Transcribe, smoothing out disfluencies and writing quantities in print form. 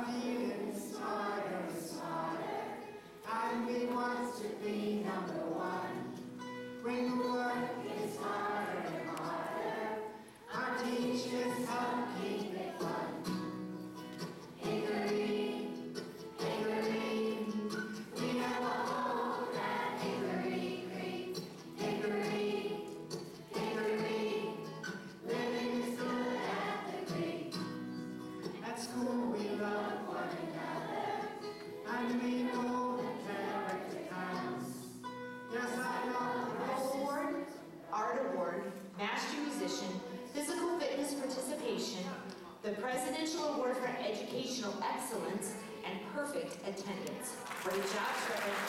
Our feeling smarter and smarter, and we want to be number one. When the work is harder and harder, our teachers help keep it fun. Hickory, hickory, we have a home at Hickory Creek. Hickory, hickory, living is good at the creek. At school we love one another, and we know the character counts. Yes, I love Award, Art Award, Master Musician, Physical Fitness Participation, the Presidential Award for Educational Excellence, and Perfect Attendance. Great job, Trevor.